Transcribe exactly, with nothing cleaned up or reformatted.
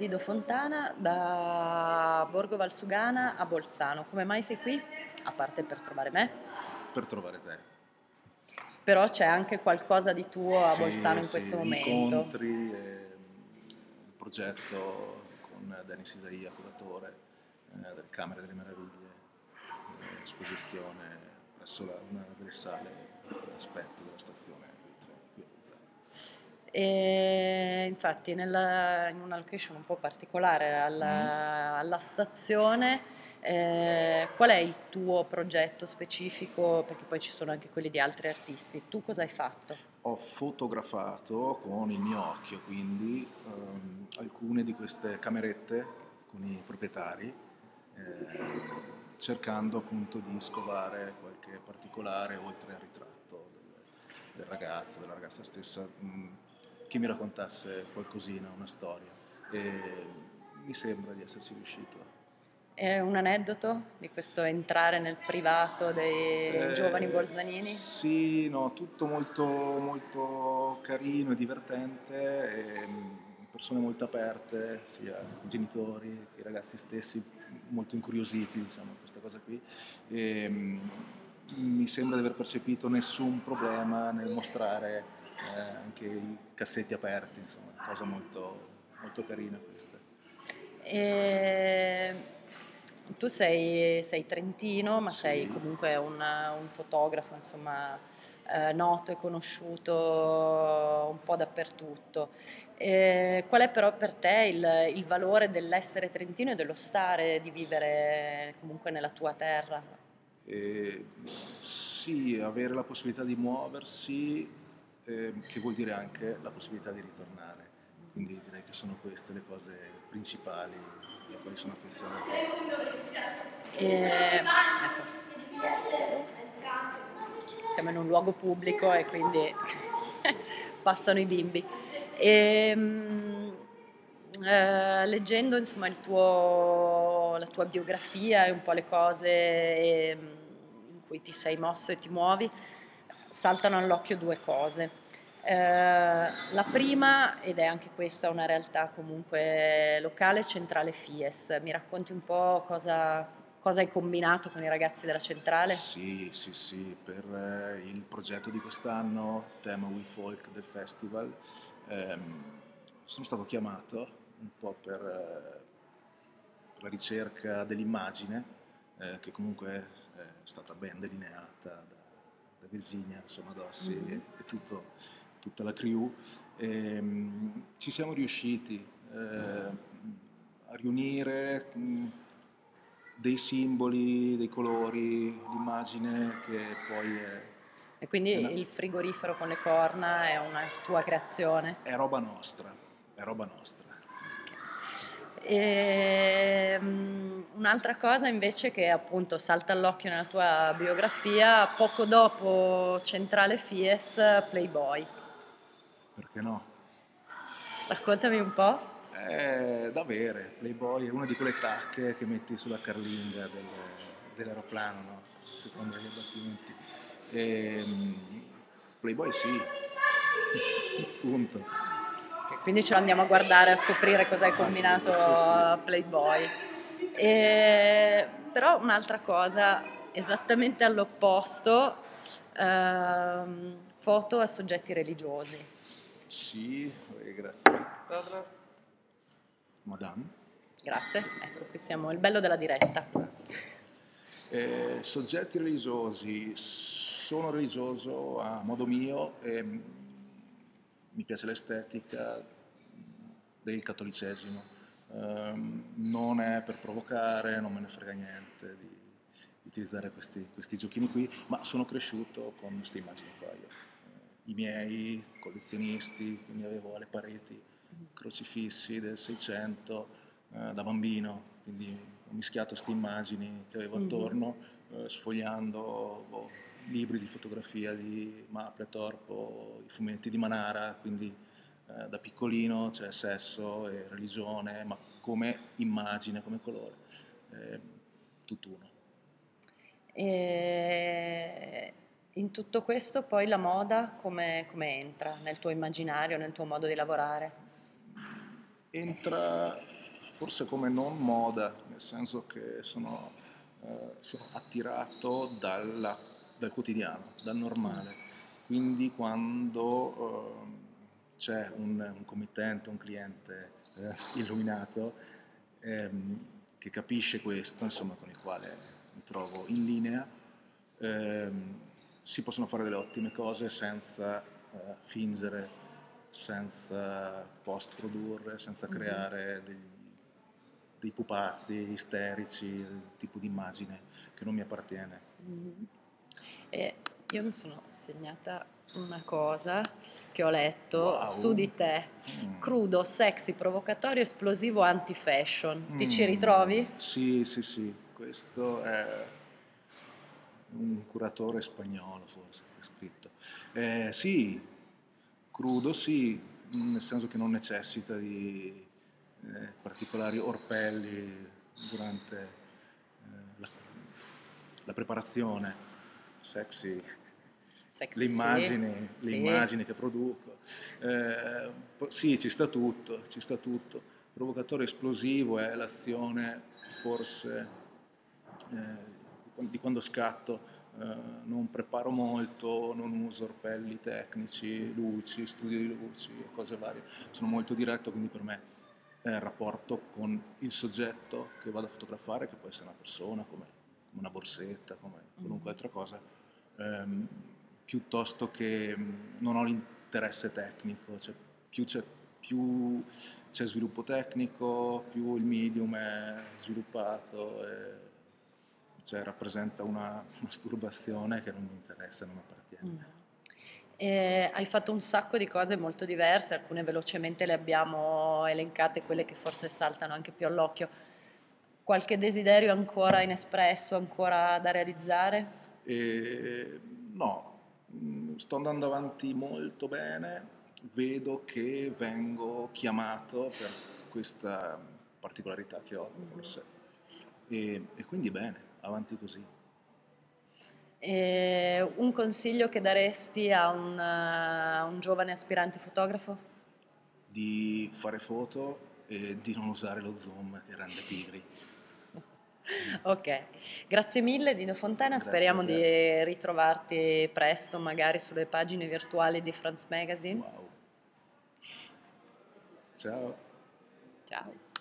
Guido Fontana da Borgo Valsugana a Bolzano. Come mai sei qui? A parte per trovare me. Per trovare te. Però c'è anche qualcosa di tuo a sì, Bolzano in sì, questo momento. Incontri, eh, il progetto con Denis Isaia, curatore eh, del Camere delle Meraviglie, eh, esposizione presso la, una delle sale d'aspetto della stazione di treno qui a Bolzano. E infatti nella, in una location un po' particolare alla, alla stazione, eh, qual è il tuo progetto specifico? Perché poi ci sono anche quelli di altri artisti. Tu cosa hai fatto? Ho fotografato con il mio occhio quindi ehm, alcune di queste camerette con i proprietari, eh, cercando appunto di scovare qualche particolare oltre al ritratto del, del ragazzo, della ragazza stessa, mh, che mi raccontasse qualcosina, una storia, e mi sembra di esserci riuscito. È un aneddoto di questo entrare nel privato dei giovani Eh, bolzanini? sì, no, tutto molto, molto carino e divertente, e, mh, persone molto aperte, sia i genitori che i ragazzi stessi, molto incuriositi, diciamo, questa cosa qui. E, mh, mi sembra di aver percepito nessun problema nel mostrare eh, anche i cassetti aperti, insomma, cosa molto, molto carina questa. E tu sei, sei trentino, ma sei Sì. comunque un, un fotografo, insomma, eh, noto e conosciuto un po' dappertutto. E qual è però per te il, il valore dell'essere trentino e dello stare, di vivere comunque nella tua terra? Eh, sì, avere la possibilità di muoversi, eh, che vuol dire anche la possibilità di ritornare. Quindi direi che sono queste le cose principali alle quali sono affezionato. E, ecco, siamo in un luogo pubblico e quindi passano i bimbi. E, mh, eh, leggendo insomma il tuo, la tua biografia e un po' le cose eh, in cui ti sei mosso e ti muovi, saltano all'occhio due cose. Eh, la prima, ed è anche questa una realtà comunque locale, Centrale Fies. Mi racconti un po' cosa, cosa hai combinato con i ragazzi della centrale? Sì, sì, sì, per eh, il progetto di quest'anno, tema We Folk del festival, ehm, sono stato chiamato un po' per, eh, per la ricerca dell'immagine, eh, che comunque è stata ben delineata da, da Virginia, insomma, Dossi Mm-hmm. e, e tutto, tutta la crew. E, mh, ci siamo riusciti eh, a riunire mh, dei simboli, dei colori, l'immagine che poi è, E quindi è, una, il frigorifero con le corna è una tua creazione? è roba nostra, è roba nostra. E, um, un'altra cosa invece che appunto salta all'occhio nella tua biografia, poco dopo Centrale Fies, Playboy. Perché no? Raccontami un po'. È da avere, Playboy è una di quelle tacche che metti sulla carlinga del, dell'aeroplano, no? Secondo gli abbattimenti. E, Playboy sì, punto. Quindi ce lo andiamo a guardare, a scoprire cosa hai Ah, sì, combinato sì, sì. a Playboy. E, però un'altra cosa, esattamente all'opposto, ehm, foto a soggetti religiosi. Sì, eh, grazie. Madame. Grazie, ecco, qui siamo, il bello della diretta. Grazie. Eh, soggetti religiosi, sono religioso a modo mio e mm, mi piace l'estetica del cattolicesimo. Um, non è per provocare, non me ne frega niente di, di utilizzare questi, questi giochini qui, ma sono cresciuto con queste immagini qua io. Eh, I miei collezionisti, quindi avevo alle pareti crocifissi del Seicento eh, da bambino, quindi ho mischiato queste immagini che avevo attorno, eh, sfogliando boh, libri di fotografia di Mapplethorpe, i fumetti di Manara, quindi eh, da piccolino c'è sesso e religione, ma come immagine, come colore, eh, tutt'uno. E in tutto questo poi la moda come, come entra nel tuo immaginario, nel tuo modo di lavorare? Entra forse come non moda, nel senso che sono, eh, sono attirato dalla- dal quotidiano, dal normale. Quindi quando ehm, c'è un, un committente, un cliente eh, illuminato ehm, che capisce questo, insomma, con il quale mi trovo in linea, ehm, si possono fare delle ottime cose senza eh, fingere, senza post-produrre, senza Mhm. creare dei, dei pupazzi isterici, il tipo di immagine che non mi appartiene. Mhm. E io mi sono segnata una cosa che ho letto su Wow! di te: Mm. crudo, sexy, provocatorio, esplosivo, anti-fashion. Ti ci Mm, ritrovi? sì, sì, sì, questo è un curatore spagnolo forse che ha scritto. Eh, sì, crudo sì, nel senso che non necessita di eh, particolari orpelli durante eh, la, la preparazione. Sexy, le Sexy, sì, immagini, le sì. immagini che produco. Eh, po- sì, ci sta tutto, ci sta tutto. Provocatore esplosivo è l'azione forse eh, di quando scatto. Eh, non preparo molto, non uso orpelli tecnici, luci, studi di luci, cose varie. Sono molto diretto, quindi per me è il rapporto con il soggetto che vado a fotografare, che può essere una persona, come, come una borsetta, come qualunque Mhm. altra cosa, ehm, piuttosto che mh, non ho l'interesse tecnico, cioè più c'è, più c'è sviluppo tecnico, più il medium è sviluppato, e, cioè rappresenta una masturbazione che non mi interessa, non mi appartiene. Mhm. E hai fatto un sacco di cose molto diverse, alcune velocemente le abbiamo elencate, quelle che forse saltano anche più all'occhio. Qualche desiderio ancora inespresso, ancora da realizzare? E, no, mh, sto andando avanti molto bene, vedo che vengo chiamato per questa particolarità che ho, Mhm. forse, e, e quindi bene, avanti così. E un consiglio che daresti a un, eh, a un giovane aspirante fotografo? Di fare foto e di non usare lo zoom che rende pigri. Ok, grazie mille Dino Fontana, Grazie a speriamo te. di ritrovarti presto, magari sulle pagine virtuali di Franz Magazine. Wow. Ciao. Ciao.